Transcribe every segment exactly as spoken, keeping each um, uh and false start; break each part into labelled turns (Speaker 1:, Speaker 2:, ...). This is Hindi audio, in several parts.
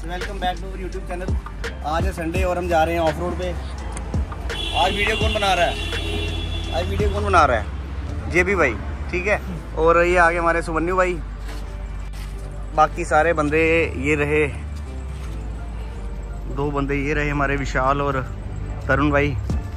Speaker 1: Welcome back to our YouTube channel. आज है संडे और हम जा रहे हैं ऑफ रोड पे। आज वीडियो कौन बना रहा है? आज वीडियो कौन बना रहा है? जेबी भाई, ठीक है। और ये आगे हमारे सुमन्यु भाई, बाकी सारे बंदे ये रहे, दो बंदे ये रहे हमारे विशाल और तरुण भाई।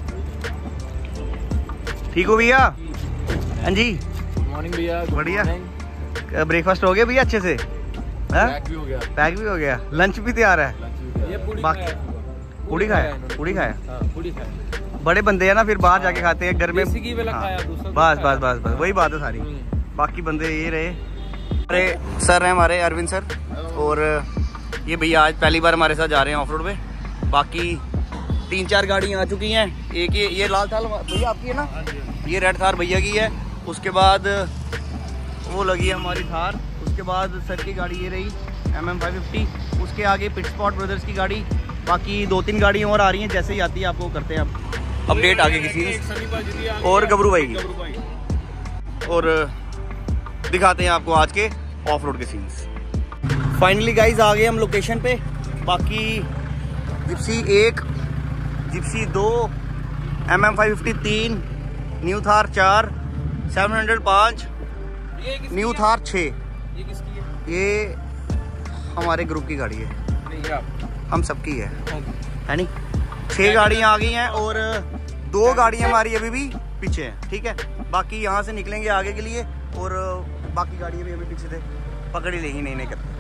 Speaker 1: ठीक हो भैया? हाँ जी,
Speaker 2: मॉर्निंग भैया।
Speaker 1: बढ़िया। ब्रेकफास्ट हो गया भैया अच्छे से?
Speaker 2: पैक भी हो गया।
Speaker 1: पैक भी हो गया। लंच भी तैयार है।
Speaker 2: ये पूड़ी
Speaker 1: बाकी पूड़ी खाया, पूड़ी खाया।
Speaker 2: हाँ, पूड़ी खाया।
Speaker 1: बड़े बंदे हैं ना, फिर बाहर जाके खाते हैं, घर में
Speaker 2: देसी घी वाला खाया, दूसरा
Speaker 1: बस बस बस बस वही बात है सारी। बाकी बंदे ये रहे। अरे सर हैं हमारे अरविंद सर, और ये भैया आज पहली बार हमारे साथ जा रहे हैं ऑफ रोड पे। बाकी तीन चार गाड़ियाँ आ चुकी हैं। एक ये ये लाल थार भैया आपकी है ना, ये रेड थार भैया की है। उसके बाद वो लगी है हमारी थार। उसके बाद सर की गाड़ी ये रही एम एम फाइव फिफ्टी। उसके आगे पिट स्पॉट ब्रदर्स की गाड़ी। बाकी दो तीन गाड़ियाँ और आ रही हैं, जैसे ही आती है आपको करते हैं आप अपडेट आगे किसी और गबरू भाई की, और दिखाते हैं आपको आज के ऑफ रोड के सीन्स। फाइनली गाइज आ गए हम लोकेशन पे। बाकी जिप्सी एक, जिप्सी दो, एम एम फाइव फिफ्टी तीन, न्यू थार चार, सेवन हंड्रेड पाँच, न्यू थार छः।
Speaker 2: ये किसकी है?
Speaker 1: ये हमारे ग्रुप की गाड़ी है।
Speaker 2: नहीं, आप
Speaker 1: हम सबकी है, है नहीं? छः गाड़ियाँ आ गई हैं और दो गाड़ियाँ हमारी अभी भी पीछे हैं, ठीक है। बाकी यहाँ से निकलेंगे आगे के लिए, और बाकी गाड़ियाँ भी अभी पीछे से पकड़ ही लेंगी, नहीं नहीं करते।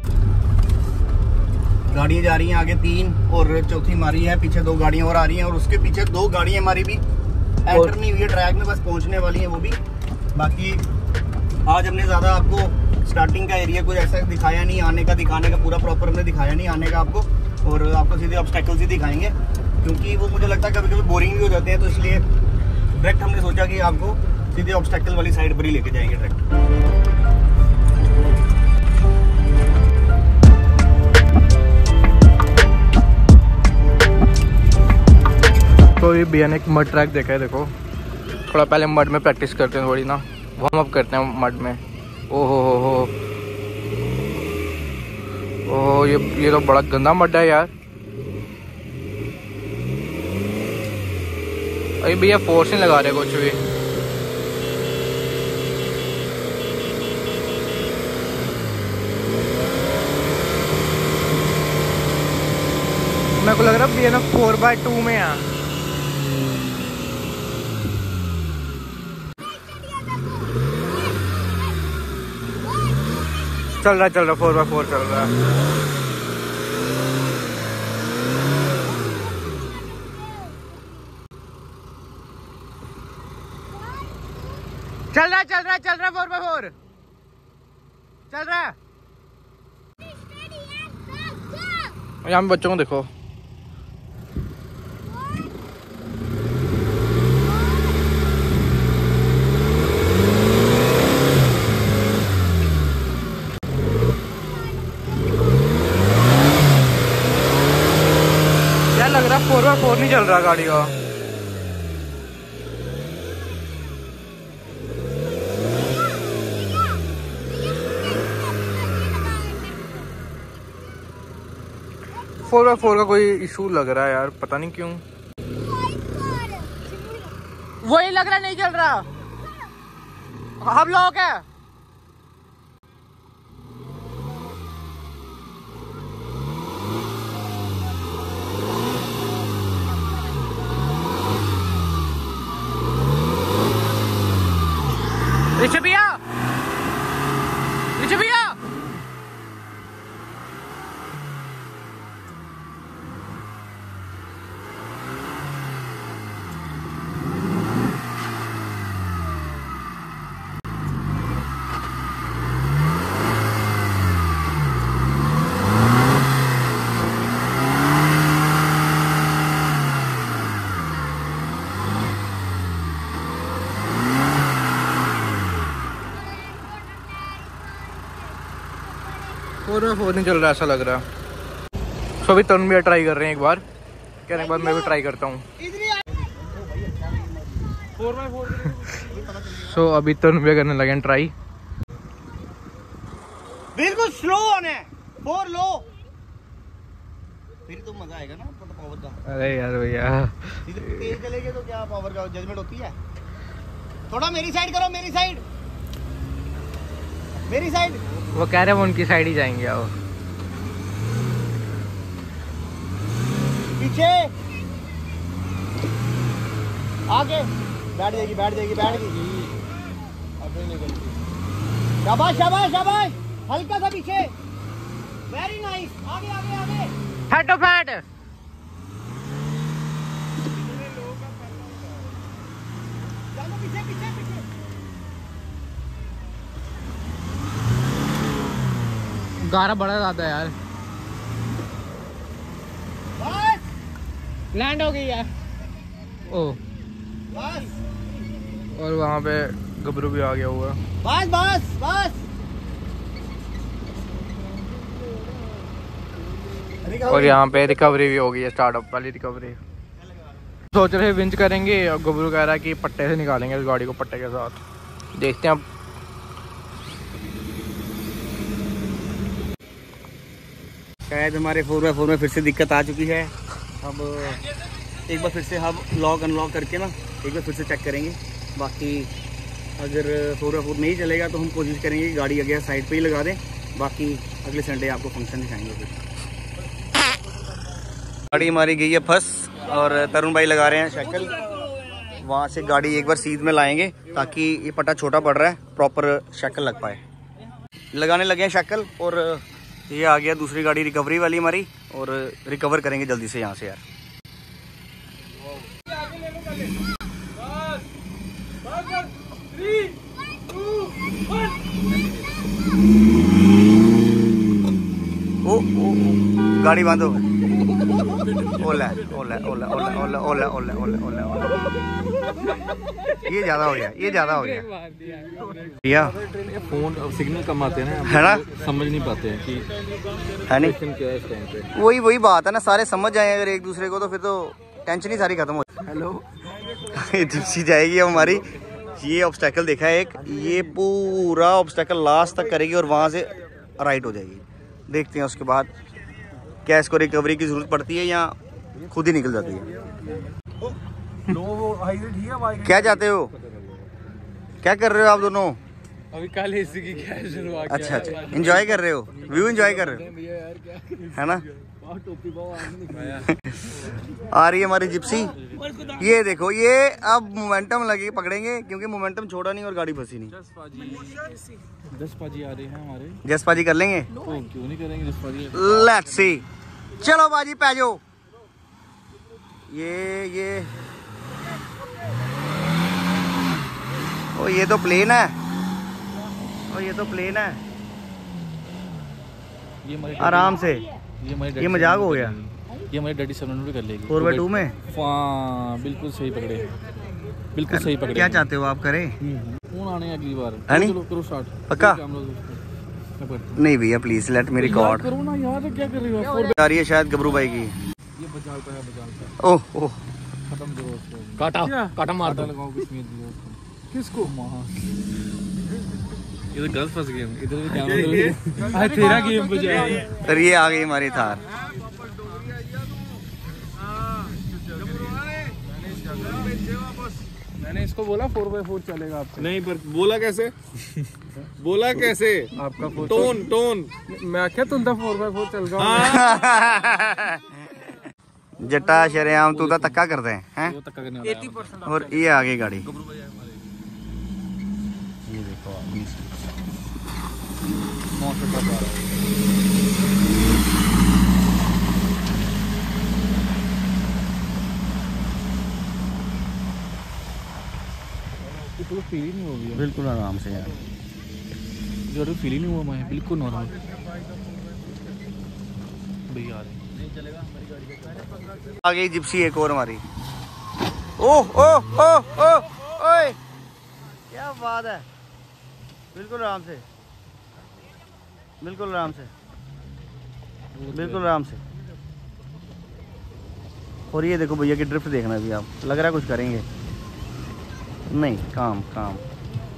Speaker 1: गाड़ियाँ जा रही हैं आगे तीन, और चौथी हमारी है। पीछे दो गाड़ियाँ और आ रही हैं, और उसके पीछे दो गाड़ियाँ हमारी भी एंटर नहीं हुई है ट्रैक में, बस पहुँचने वाली हैं वो भी। बाकी आज हमने ज़्यादा आपको स्टार्टिंग का एरिया कुछ ऐसा दिखाया नहीं, आने का दिखाने का पूरा प्रॉपर हमने दिखाया नहीं आने का आपको, और आपको सीधे ऑब्स्टेकल्स ही दिखाएंगे, क्योंकि वो मुझे लगता है कभी कभी बोरिंग भी हो जाते हैं। तो इसलिए डायरेक्ट हमने सोचा कि आपको सीधे ऑब्स्टेकल वाली साइड पर ही लेके जाएंगे डायरेक्ट।
Speaker 2: तो ये भैया ने एक मड ट्रैक देखा है, देखो। थोड़ा पहले मड में प्रैक्टिस करते हैं, थोड़ी ना वार्म अप करते हैं मड में। ओहो हो हो ओह, ये ये तो बड़ा गंदा मड है यार। अरे भैया फोर्स नहीं लगा रहे कुछ भी। मेरे को लग रहा है भैया ना फोर बाय टू में आ। चल रहा चल रहा फोर बाय फोर चल रहा है। चल रहा चल रहा चल रहा फोर बाय फोर चल रहा है। यहाँ पे बच्चों को देखो। लग रहा फोर बाय फोर नहीं चल रहा गाड़ी का। फोर बाय फोर का कोई इशू लग रहा है यार, पता नहीं क्यों। वही लग रहा नहीं चल रहा। हम लोग है ऋषभ भैया, ऋषभ भैया। फोर बाय फोर नहीं चल रहा ऐसा लग रहा। सो अभी तरुण भैया ट्राई कर रहे हैं एक बार, कहने के बाद मैं भी ट्राई करता हूँ। सो अभी तरुण भैया करने लगे ट्राई।
Speaker 1: बिल्कुल स्लो होने, फोर लो, फिर तो मजा आएगा ना पावर का।
Speaker 2: अरे यार भैया
Speaker 1: तेज चलेंगे तो क्या पावर का जजमेंट होती है। थोड़ा मेरी साइड करो, मेरी साइड, मेरी साइड।
Speaker 2: वो कह रहे हैं उनकी साइड ही जाएंगे। वो
Speaker 1: पीछे आगे बैठ जाएगी, बैठ जाएगी, बैठ गई। शाबाश शाबाश शाबाश, हल्का सा पीछे, वेरी नाइस। आगे आगे आगे,
Speaker 2: फैटो फैट।
Speaker 1: चलो पीछे पीछे पीछे।
Speaker 2: गारा बड़ा ज्यादा है यार।
Speaker 1: बस
Speaker 2: लैंड हो गई यार। ओ
Speaker 1: बस,
Speaker 2: और वहाँ पे गबरू भी आ गया हुआ।
Speaker 1: बस बस बस।
Speaker 2: और यहाँ पे रिकवरी भी हो गई है, स्टार्टअप वाली रिकवरी। सोच रहे विंच करेंगे और गबरू कह रहा है कि पट्टे से निकालेंगे इस गाड़ी को, पट्टे के साथ। देखते हैं अब।
Speaker 1: शायद हमारे फोर बाई फोर में फिर से दिक्कत आ चुकी है। अब एक बार फिर से हम लॉक अनलॉक करके ना एक बार फिर से चेक करेंगे। बाकी अगर फोर बाई फोर नहीं चलेगा तो हम कोशिश करेंगे कि गाड़ी आगे साइड पे ही लगा दें। बाकी अगले संडे आपको फंक्शन दिखाएंगे। फिर गाड़ी हमारी गई है फंस और तरुण भाई लगा रहे हैं शैकल। वहाँ से गाड़ी एक बार सीध में लाएंगे ताकि ये पट्टा छोटा पड़ रहा है, प्रॉपर शैकल लग पाए। लगाने लगे हैं शैकल और ये आ गया दूसरी गाड़ी रिकवरी वाली हमारी, और रिकवर करेंगे जल्दी से यहाँ से यार। ओ, ओ, ओ गाड़ी बांधो। ओला ओला ओला ओला ओला ओला ओला ओला ओला। ये ज्यादा हो गया, ये ज्यादा हो गया भैया।
Speaker 3: फोन सिग्नल कम आते हैं ना,
Speaker 1: है ना,
Speaker 3: समझ नहीं पाते हैं कि
Speaker 1: है नहीं।
Speaker 3: क्या है इस टाइम पे।
Speaker 1: वही वही बात है ना, सारे समझ जाए अगर एक दूसरे को तो फिर तो टेंशन ही सारी खत्म हो।
Speaker 3: हेलो
Speaker 1: जिप्सी जाएगी हमारी। ये ऑब्स्टेकल देखा है एक, ये पूरा ऑब्स्टेकल लास्ट तक करेगी और वहाँ से राइट हो जाएगी। देखते हैं उसके बाद क्या इसको रिकवरी की जरूरत पड़ती है या खुद ही निकल जाती है। क्या चाहते हो, क्या कर रहे हो आप दोनों?
Speaker 2: अभी कल इसी की क्या शुरुआत।
Speaker 1: अच्छा अच्छा, एंजॉय कर रहे हो, व्यू एंजॉय कर रहे हो, है ना। आ रही है हमारी जिप्सी। ये देखो, ये अब मोमेंटम लगे पकड़ेंगे क्योंकि मोमेंटम छोड़ा नहीं और गाड़ी फंसी नहीं।
Speaker 3: दस पाजी आ रहे हैं हमारे।
Speaker 1: जस पाजी कर लेंगे,
Speaker 3: तो क्यों नहीं करेंगे दस पाजी।
Speaker 1: Let's see. चलो बाजी पैजो। ये ये ओ ये तो प्लेन है, ओ ये तो प्लेन है।
Speaker 3: ये हमारे
Speaker 1: आराम से,
Speaker 3: ये हमारे
Speaker 1: ये मजाक हो गया।
Speaker 3: ये हमारी डैडी सेवन भी कर लेगी
Speaker 1: फोर बाई टू में।
Speaker 3: हाँ बिल्कुल सही पकड़े, बिल्कुल सही पकड़े।
Speaker 1: क्या चाहते हो आप करें?
Speaker 3: फोन आने अगली बार
Speaker 1: है नहीं?
Speaker 3: चलो करो स्टार्ट
Speaker 1: पक्का?
Speaker 3: मैं करता
Speaker 1: नहीं भैया प्लीज लेट मी रिकॉर्ड।
Speaker 3: करो ना यार, क्या कर रहे हो आप?
Speaker 1: आ रही है शायद गबरू भाई की।
Speaker 3: ये बचालता है, बचालता
Speaker 1: ओह ओह,
Speaker 3: खत्म करो उसको।
Speaker 2: काटा काटा मार दो।
Speaker 3: लगाओ किसमें दिया उसको। किसको? वहाँ इधर गलत फंस गए, इधर भी कैमरा। आज तेरा गेम बजा।
Speaker 1: और ये आ गई हमारी थार।
Speaker 2: मैंने इसको बोला फोर बाई फोर चलेगा आपसे।
Speaker 3: नहीं पर बोला कैसे? बोला कैसे?
Speaker 2: आपका फोर
Speaker 3: टोन टोन
Speaker 2: मैं क्या तुम तो फोर बाई फोर चल गया।
Speaker 1: जट्टा शरेआम तू तो तक्का करते हैं हैं?
Speaker 3: वो तक करने वाला है।
Speaker 1: और ये आ गई गाड़ी। ये देखो
Speaker 3: मौसम का बार है। बिल्कुल फील ही नहीं हो गया।
Speaker 1: बिल्कुल आराम से यार,
Speaker 3: जो फील ही नहीं हुआ मैं, बिल्कुल नॉर्मल। भैया आ रहे
Speaker 1: आ गई जिप्सी एक और हमारी। ओह ओह ओह ओह ओए, क्या बात है। बिल्कुल आराम से, बिल्कुल आराम से, बिल्कुल आराम से। और ये देखो भैया की ड्रिफ्ट देखना भी आप, लग रहा है कुछ करेंगे नहीं। काम काम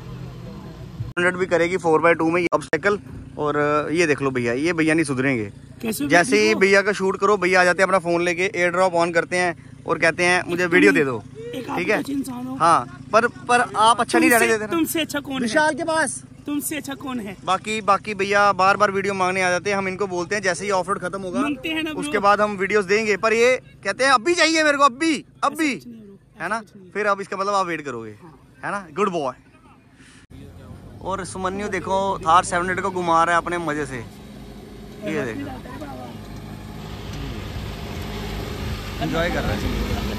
Speaker 1: हंड्रेड भी करेगी फोर बाई टू में ऑब्स्टेकल। और ये देख लो भैया, ये भैया नहीं सुधरेंगे। जैसे ही भैया का शूट करो, भैया आ जाते हैं अपना फोन लेके, एयर ड्रॉप ऑन करते हैं और कहते हैं मुझे वीडियो दे दो, ठीक है। हाँ, पर पर आप अच्छा नहीं रहने देते।
Speaker 4: तुमसे अच्छा कौन है
Speaker 1: विशाल के पास?
Speaker 4: तुमसे अच्छा कौन है?
Speaker 1: बाकी बाकी भैया बार बार वीडियो मांगने आ जाते हैं, हम इनको बोलते हैं जैसे ही ऑफ रोड खत्म होगा उसके बाद हम वीडियोस देंगे, पर ये कहते हैं अभी चाहिए मेरे को, अभी अभी, है ना। फिर अब इसका मतलब आप वेट करोगे, है ना। Good boy. और सुमन्यु देखो थार सेवन हंड्रेड को घुमा रहा है अपने मजे से, ये देखो एंजॉय कर रहा है।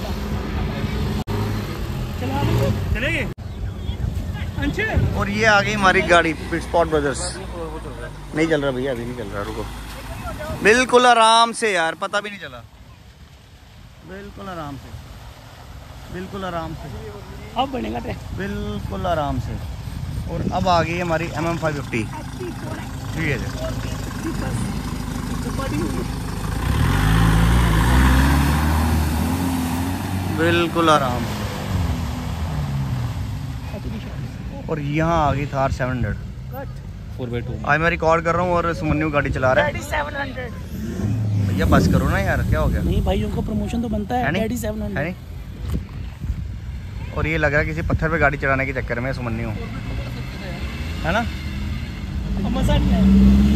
Speaker 4: चलेंगे।
Speaker 1: और ये आ गई हमारी गाड़ी पिट स्पॉट ब्रदर्स। नहीं चल रहा भैया, अभी नहीं चल रहा, रुको। बिल्कुल आराम से यार, पता भी नहीं चला, बिल्कुल आराम से, बिल्कुल आराम से।
Speaker 4: अब बनेगा
Speaker 1: बिल्कुल आराम से। और अब आ गई हमारी एम एम फाइव फिफ्टी। ठीक है, बिल्कुल आराम। और यहाँ आ गई Thar seven hundred
Speaker 3: four by two.
Speaker 1: आज मैं रिकॉर्ड कर रहा हूँ और सुमन्यु गाड़ी चला रहा है। भैया बस करो ना यार, क्या हो गया?
Speaker 4: नहीं भाई, उनको प्रमोशन तो बनता है,
Speaker 1: है
Speaker 4: नहीं? सेवन हंड्रेड है नहीं?
Speaker 1: और ये लग रहा है किसी पत्थर पे गाड़ी चलाने के चक्कर में सुमन्यु, है ना।
Speaker 4: मजा नहीं आया।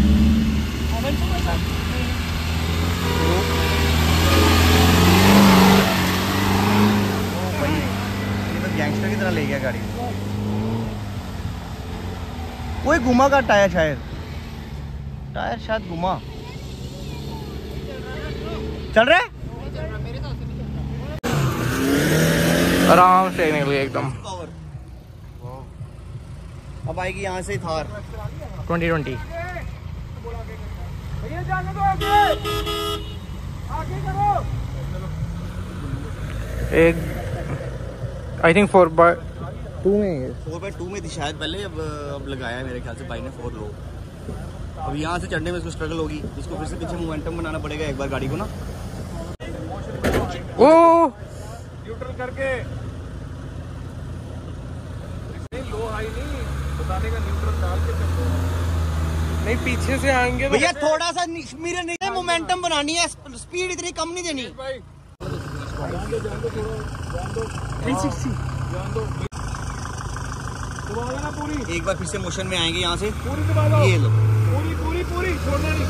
Speaker 1: गैंगस्टर की तरह ले गया गाड़ी। कोई घुमा का टायर, शायद टायर शायद घुमा। चल रहा है
Speaker 2: आराम से निकल गया एकदम।
Speaker 1: अब आएगी यहाँ से थार
Speaker 2: ट्वेंटी ट्वेंटी। एक I think four by two में
Speaker 1: फोर बाई टू में थी शायद पहले, अब अब लगाया है मेरे ख्याल से भाई ने फोर लो। अब यहाँ से चढ़ने में इसको स्ट्रगल होगी, इसको फिर से पीछे मोमेंटम बनाना पड़ेगा एक बार गाड़ी को ना।
Speaker 2: ओ
Speaker 3: न्यूट्रल करके नहीं, लो हाई नहीं बताने का, न्यूट्रल डाल के चलो। नहीं पीछे से आएंगे तो
Speaker 1: भैया थोड़ा सा मिरर नहीं, मोमेंटम बनानी है, स्पीड इतनी कम नहीं देनी। एक बार फिर से मोशन में आएंगे यहाँ से, ये लो
Speaker 3: पूरी पूरी पूरी छोड़ना नहीं,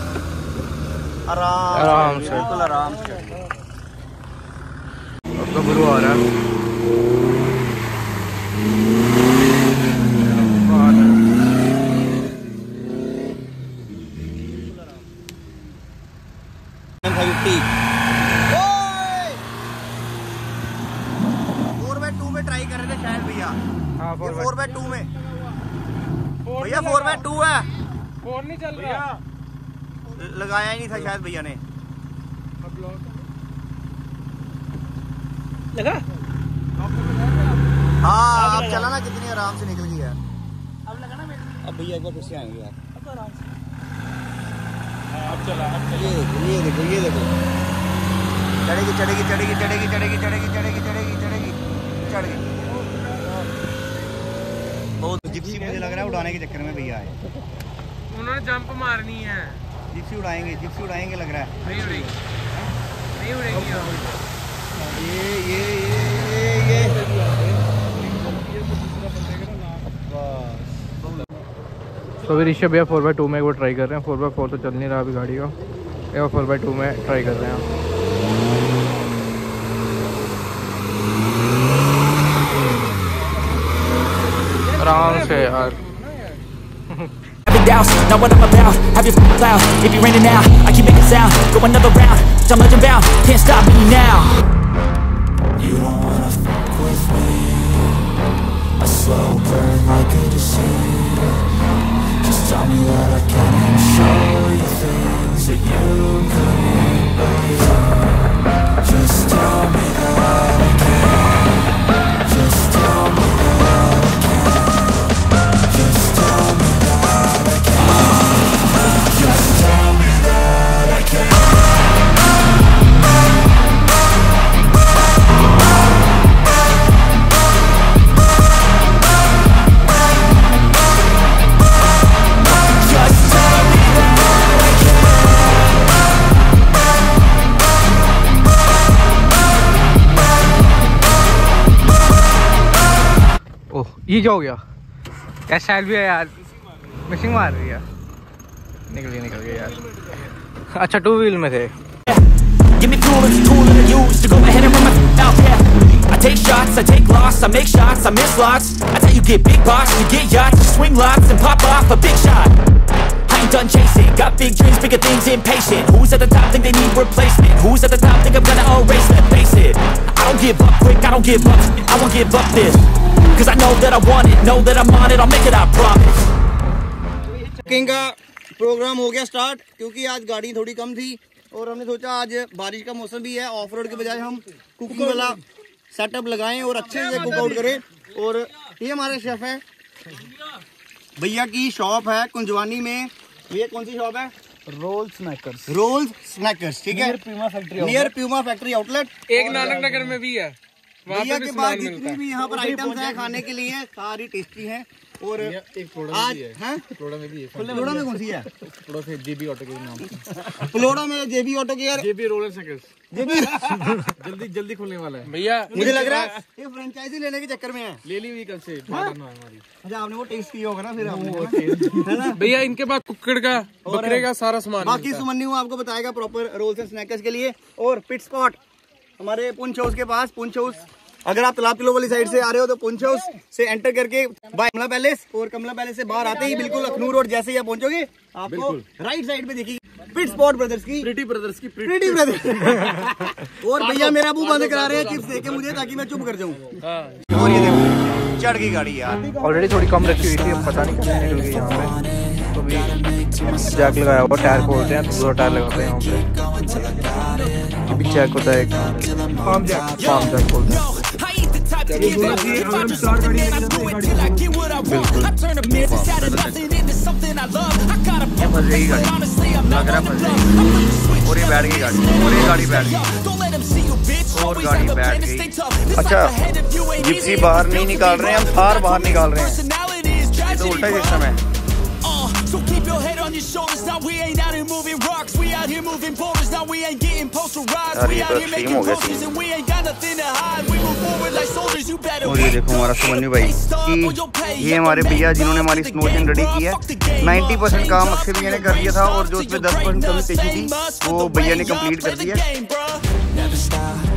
Speaker 1: आराम
Speaker 2: आराम से,
Speaker 1: बिल्कुल आराम से।
Speaker 2: अब तो गुरु आ रहा है।
Speaker 1: फोर बाई टू में ट्राई कर रहे थे शायद भैया।
Speaker 2: हाँ,
Speaker 1: फोर बाई टू में भैया, फोर बाई टू है,
Speaker 3: फोर नहीं चल रहा,
Speaker 1: लगाया ही नहीं था शायद भैया ने।
Speaker 4: लगा?
Speaker 1: हाँ अब चला ना, कितनी आराम से निकल गई यार।
Speaker 4: अब लगा ना मेरे?
Speaker 1: अब भैया एक बार फिर से आएंगे यार।
Speaker 4: अब तो आराम से।
Speaker 3: अब चला, अब चला।
Speaker 1: ये देखो ये देखो ये देखो, चढ़ेगी चढ़ेगी चढ़ेगी चढ़ेगी चढ़ेगी चढ़ेगी चढ़ेगी चढ़ेगी चढ़ेगी चढ़ गई। बहुत जिप्सी मुझे लग रहा है उड़ाने के चक्कर में भैया आए,
Speaker 3: उन्होंने जंप मारनी है।
Speaker 1: जिप्सी उड़ाएंगे, जिप्सी उड़ाएंगे लग रहा है।
Speaker 3: नहीं उड़ेगी, नहीं उड़ेगी।
Speaker 1: ये ये ये ये
Speaker 2: तो अभी ऋषभ भैया फोर बाई टू में वो ट्राई कर रहे हैं। फोर बाई फोर तो चल नहीं रहा अभी गाड़ी का, या फोर बाई टू में ट्राई कर रहे हैं। आराम से यार।
Speaker 5: Know what I'm about, have your f***ing cloud. If you're raining now, I keep making sound. Go another round, I'm legend bound. Can't stop me now. You don't wanna f*** with me. A slow burn like a disease. Just tell me that I can and show you things that you couldn't believe. Just tell me that I can. Just tell me that I can. Just tell me that I can. Just tell me that I can.
Speaker 2: ये क्या हो गया यार? स्टाइल भी है यार, मिशिंग मार रही है। निकल गया निकल गया यार। अच्छा टू व्हील में थे।
Speaker 5: Give me fuel, it's a tool that I use to go ahead and run my out, yeah. I take shots, I take loss, I make shots, I miss lots. That's how you get big box, you get yachts, you swing lots and pop off a big shot. I ain't done chasing, got big dreams, bigger things, impatient. Who's at the top think they need replacement? Who's at the top think I'm gonna erase them? Face it, I don't give up quick, I don't give up, I won't give up this. Cause I know that I want it, know that I'm on it, I'll make it, I promise.
Speaker 1: Cooking का प्रोग्राम हो गया स्टार्ट, क्योंकि आज गाड़ी थोड़ी कम थी और हमने सोचा आज बारिश का मौसम भी है, ऑफ रोड के बजाय हम कुकिंग वाला सेटअप लगाएं और अच्छे से कुक आउट करें। और ये हमारे शेफ है, भैया की शॉप है कुंजवानी में। भैया कौन सी शॉप है?
Speaker 4: Roll snackers.
Speaker 1: रोल स्नैकर्स, ठीक है, नियर प्यूमा फैक्ट्री आउटलेट।
Speaker 3: एक नानक नगर में भी है।
Speaker 1: भैया के पास जितनी भी यहाँ पर आइटम्स है खाने के लिए सारी टेस्टी हैं। और
Speaker 3: एक
Speaker 1: आज है
Speaker 3: प्लोड़ा में भी है।
Speaker 1: प्लोड़ा में कौन सी है?
Speaker 3: प्लोड़ा से जेबी ऑटो के नाम।
Speaker 1: प्लोड़ा में JB auto care,
Speaker 3: JB roller cycles
Speaker 1: JB
Speaker 3: जल्दी जल्दी खुलने वाला है भैया।
Speaker 1: मुझे लग रहा है ये फ्रेंचाइजी लेने के चक्कर में है।
Speaker 3: ले ली हुई कल से हमारी।
Speaker 1: अच्छा आपने वो टेस्ट किया होगा ना फिर आपने, है ना
Speaker 3: भैया? इनके पास कुक्कड़ का बकरे का सारा सामान।
Speaker 1: बाकी सुमन्यू आपको बताएगा प्रॉपर रोल्स एंड स्नैकर्स के लिए। और पिट स्पॉट हमारे पुंछ हाउस के पास। पुंछ हाउस अगर आप तालाब किलो वाली साइड से आ रहे हो तो पुंछ हाउस से एंटर करके बाय कमला पैलेस, और कमला पैलेस से बाहर आते ही बिल्कुल अखनूर रोड जैसे ही आप पहुंचोगे आपको राइट साइड पे देखिए पिट स्पॉट ब्रदर्स की, प्रीटी ब्रदर्स की, प्रीटी ब्रदर्स। और भैया मेरा मुंह बंद करा रहे हैं चिप्स देके मुझे, ताकि मैं चुप कर जाऊं। और ये देखो चढ़ गई गाड़ी यार।
Speaker 2: ऑलरेडी थोड़ी कम रखी हुई थी, अब पता नहीं क्या निकल गई यहाँ पे। तो अभी जैक लगाया हुआ, टायर खोलते हैं, दूसरा टायर लगाते हैं यहाँ पे। अभी जैक होता है फार्म जैक, फार्म जैक खोलते हैं।
Speaker 1: और ये बैठ गई गाड़ी, और ये गाड़ी बैठ गई, और गाड़ी बैठ गई। अच्छा जिप्सी बाहर नहीं निकाल रहे हैं, हम थार बाहर निकाल रहे हैं। ये तो उल्टा सिस्टम है।
Speaker 5: So keep your head on your shoulders. Now we ain't out here moving rocks. We out here moving boulders. Now we ain't getting posterized. We out here making posters and we ain't got nothing to hide. We move forward like soldiers. You better.
Speaker 1: और ये देखो हमारा सुमन्यु भाई कि ये हमारे भैया जिन्होंने हमारी स्नोचिंग रेडी की है। नाइन्टी परसेंट काम अक्षय भैया ने कर दिया था और जो उसमें दस परसेंट कमी पेशी थी वो भैया ने कंप्लीट कर दिया।